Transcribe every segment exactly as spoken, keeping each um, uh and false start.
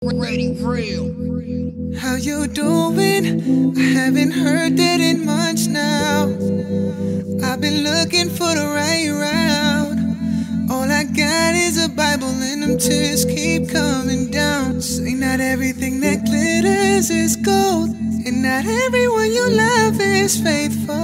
Ready, real. How you doing? I haven't heard that in months now. I've been looking for the right round. All I got is a Bible and them tears keep coming down. Say not everything that glitters is gold, and not everyone you love is faithful.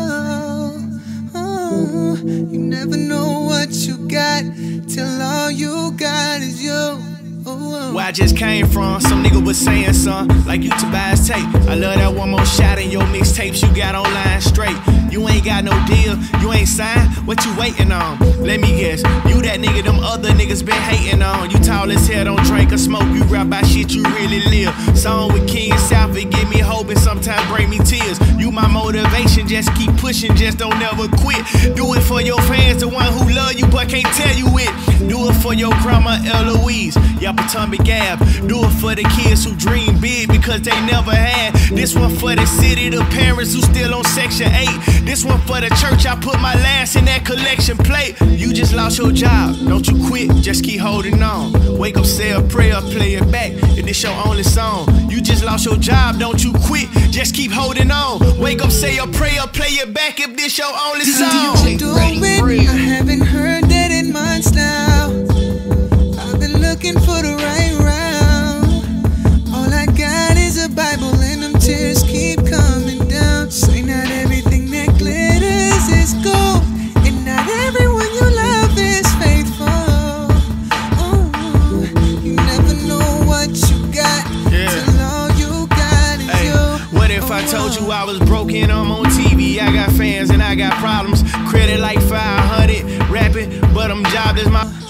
Oh, you never know what you got till all you got is you. Where I just came from, some nigga was saying something like you Tabius Tate. I love that one more shot in your mixtapes you got online straight. You ain't got no deal, you ain't signed, what you waiting on? Let me guess, you that nigga them other niggas been hating on. You tall as hell, don't drink or smoke, you rap about shit you really live. Song with King South, it give me hope and sometimes bring me tears. You my motivation, just keep pushing, just don't never quit. Do it for your fans, the one who love you but can't tell you it. Do it for your grandma Eloise, your Potomac Gab. Do it for the kids who dream big because they never had. This one for the city, the parents who still on section eight. This one for the church, I put my last in that collection plate. You just lost your job, don't you quit, just keep holding on. Wake up, say a prayer, play it back, if this your only song. You just lost your job, don't you quit, just keep holding on. Wake up, say a prayer, play it back, if this your only song. Ready, I haven't heard that in months now. I've been looking for the right round. All I got is a Bible and them tears keep coming down. Say not everything that glitters is gold, and not everyone you love is faithful. Oh, you never know what you got yeah. till all you got is hey, you. What if I told you I was broken, I'm on T V, I got fans and I got problems. Credit like five hundred, rapping, but I'm jobless, my